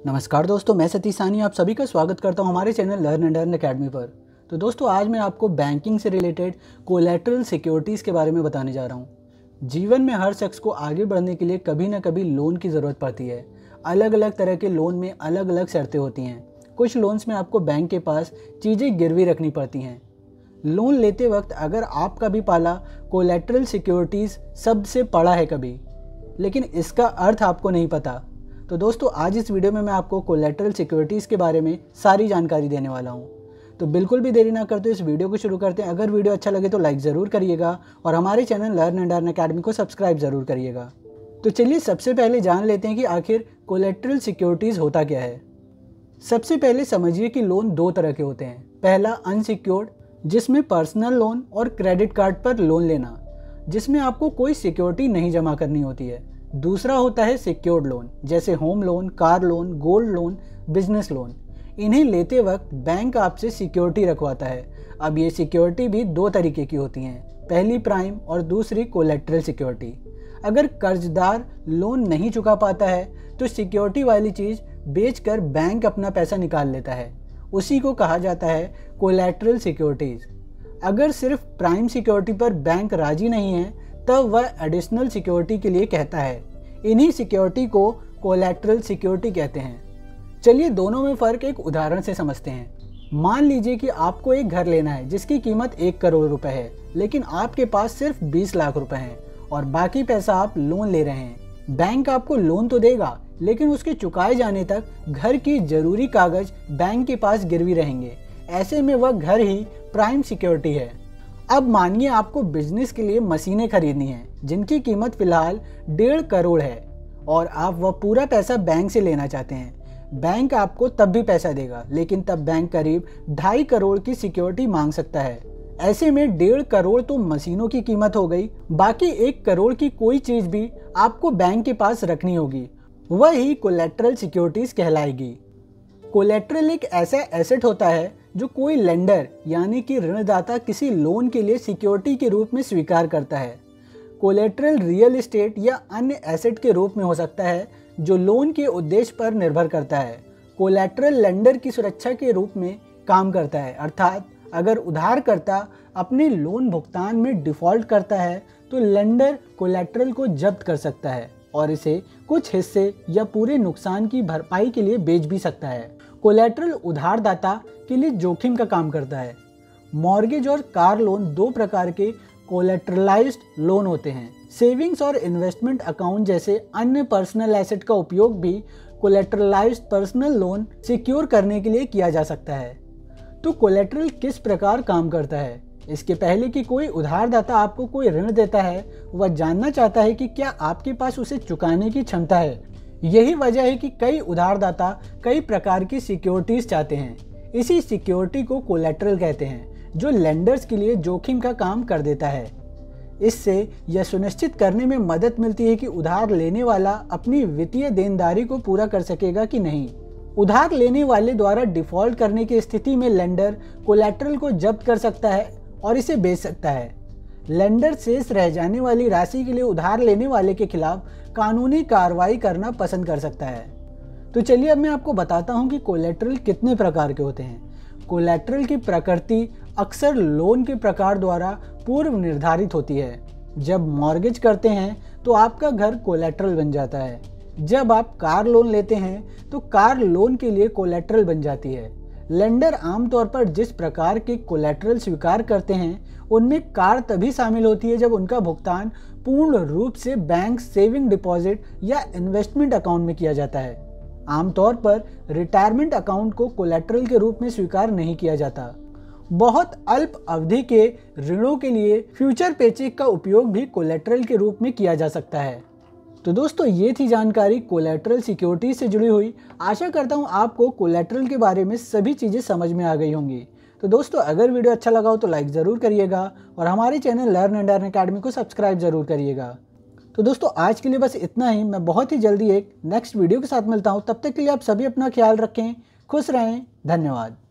नमस्कार दोस्तों, मैं सतीश सानी आप सभी का स्वागत करता हूं हमारे channel learn and earn academy पर। तो दोस्तों, आज मैं आपको बैंकिंग से रिलेटेड कोलैटरल सिक्योरिटीज़ के बारे में बताने जा रहा हूं। जीवन में हर शख्स को आगे बढ़ने के लिए कभी ना कभी लोन की ज़रूरत पड़ती है। अलग अलग तरह के लोन में अलग अलग शर्तें होती हैं। कुछ लोन्स में आपको बैंक के पास चीज़ें गिरवी रखनी पड़ती हैं। लोन लेते वक्त अगर आपका भी पाला कोलैटरल सिक्योरिटीज़ सबसे पड़ा है कभी, लेकिन इसका अर्थ आपको नहीं पता, तो दोस्तों आज इस वीडियो में मैं आपको कोलैटरल सिक्योरिटीज़ के बारे में सारी जानकारी देने वाला हूं। तो बिल्कुल भी देरी ना करते इस वीडियो को शुरू करते हैं। अगर वीडियो अच्छा लगे तो लाइक ज़रूर करिएगा और हमारे channel learn and earn academy को सब्सक्राइब ज़रूर करिएगा। तो चलिए सबसे पहले जान लेते हैं कि आखिर कोलैटरल सिक्योरिटीज़ होता क्या है। सबसे पहले समझिए कि लोन दो तरह के होते हैं। पहला अनसिक्योर्ड, जिसमें पर्सनल लोन और क्रेडिट कार्ड पर लोन लेना, जिसमें आपको कोई सिक्योरिटी नहीं जमा करनी होती है। दूसरा होता है सिक्योर्ड लोन, जैसे home loan, car loan, gold loan, business loan. इन्हें लेते वक्त बैंक आपसे सिक्योरिटी रखवाता है। अब ये सिक्योरिटी भी दो तरीके की होती हैं, पहली प्राइम और दूसरी कोलैटरल सिक्योरिटी। अगर कर्जदार लोन नहीं चुका पाता है तो सिक्योरिटी वाली चीज़ बेचकर बैंक अपना पैसा निकाल लेता है। उसी को कहा जाता है कोलैटरल सिक्योरिटीज़। अगर सिर्फ प्राइम सिक्योरिटी पर बैंक राजी नहीं है तब वह एडिशनल सिक्योरिटी के लिए कहता है। इन्हीं सिक्योरिटी को कोलैटरल सिक्योरिटी कहते हैं। चलिए दोनों में फ़र्क एक उदाहरण से समझते हैं। मान लीजिए कि आपको एक घर लेना है जिसकी कीमत 1 करोड़ रुपए है, लेकिन आपके पास सिर्फ 20 लाख रुपए हैं और बाकी पैसा आप लोन ले रहे हैं। बैंक आपको लोन तो देगा, लेकिन उसके चुकाए जाने तक घर की जरूरी कागज बैंक के पास गिरवी रहेंगे। ऐसे में वह घर ही प्राइम सिक्योरिटी है। अब मानिए आपको बिजनेस के लिए मशीनें खरीदनी है जिनकी कीमत फिलहाल 1.5 करोड़ है और आप वह पूरा पैसा बैंक से लेना चाहते हैं। बैंक आपको तब भी पैसा देगा, लेकिन तब बैंक करीब 2.5 करोड़ की सिक्योरिटी मांग सकता है। ऐसे में 1.5 करोड़ तो मशीनों की कीमत हो गई, बाकी 1 करोड़ की कोई चीज भी आपको बैंक के पास रखनी होगी। वही कोलैटरल सिक्योरिटीज कहलाएगी। कोलैटरल एक ऐसा एसेट होता है जो कोई लेंडर यानी कि ऋणदाता किसी लोन के लिए सिक्योरिटी के रूप में स्वीकार करता है। कोलैटरल रियल एस्टेट या अन्य एसेट के रूप में हो सकता है जो लोन के उद्देश्य पर निर्भर करता है। कोलैटरल लेंडर की सुरक्षा के रूप में काम करता है, अर्थात अगर उधारकर्ता अपने लोन भुगतान में डिफॉल्ट करता है तो लेंडर कोलैटरल को जब्त कर सकता है और इसे कुछ हिस्से या पूरे नुकसान की भरपाई के लिए बेच भी सकता है। कोलैटरल उधारदाता के लिए जोखिम का काम करता है। मॉर्गेज और कार लोन दो प्रकार के कोलैटरलाइज्ड लोन होते हैं। सेविंग्स और इन्वेस्टमेंट अकाउंट जैसे अन्य पर्सनल एसेट का उपयोग भी कोलैटरलाइज्ड पर्सनल लोन सिक्योर करने के लिए किया जा सकता है। तो कोलैटरल किस प्रकार काम करता है? इसके पहले कि कोई उधारदाता आपको कोई ऋण देता है, वह जानना चाहता है कि क्या आपके पास उसे चुकाने की क्षमता है। यही वजह है कि कई उधारदाता कई प्रकार की सिक्योरिटीज चाहते हैं। इसी सिक्योरिटी को कोलैटरल कहते हैं, जो लेंडर्स के लिए जोखिम का काम कर देता है। इससे यह सुनिश्चित करने में मदद मिलती है कि उधार लेने वाला अपनी वित्तीय देनदारी को पूरा कर सकेगा कि नहीं। उधार लेने वाले द्वारा डिफॉल्ट करने की स्थिति में लेंडर कोलैटरल को जब्त कर सकता है और इसे बेच सकता है। लेंडर शेष रह जाने वाली राशि के लिए उधार लेने वाले के खिलाफ कानूनी कार्रवाई करना पसंद कर सकता है। तो चलिए अब मैं आपको बताता हूं कि कोलैटरल कितने प्रकार के होते हैं। कोलैटरल की प्रकृति अक्सर लोन के प्रकार द्वारा पूर्व निर्धारित होती है। जब मॉर्गेज करते हैं तो आपका घर कोलैटरल बन जाता है। जब आप कार लोन लेते हैं तो कार लोन के लिए कोलैटरल बन जाती है। लेंडर आमतौर पर जिस प्रकार के कोलैटरल स्वीकार करते हैं उनमें कार तभी शामिल होती है जब उनका भुगतान पूर्ण रूप से बैंक सेविंग डिपॉजिट या इन्वेस्टमेंट अकाउंट में किया जाता है। आमतौर पर रिटायरमेंट अकाउंट को कोलैटरल के रूप में स्वीकार नहीं किया जाता। बहुत अल्प अवधि के ऋणों के लिए फ्यूचर पेचेक का उपयोग भी कोलैटरल के रूप में किया जा सकता है। तो दोस्तों ये थी जानकारी कोलैटरल सिक्योरिटी से जुड़ी हुई। आशा करता हूँ आपको कोलैटरल के बारे में सभी चीज़ें समझ में आ गई होंगी। तो दोस्तों अगर वीडियो अच्छा लगा हो तो लाइक ज़रूर करिएगा और हमारे channel learn and earn academy को सब्सक्राइब ज़रूर करिएगा। तो दोस्तों आज के लिए बस इतना ही। मैं बहुत ही जल्दी एक नेक्स्ट वीडियो के साथ मिलता हूँ। तब तक के लिए आप सभी अपना ख्याल रखें, खुश रहें। धन्यवाद।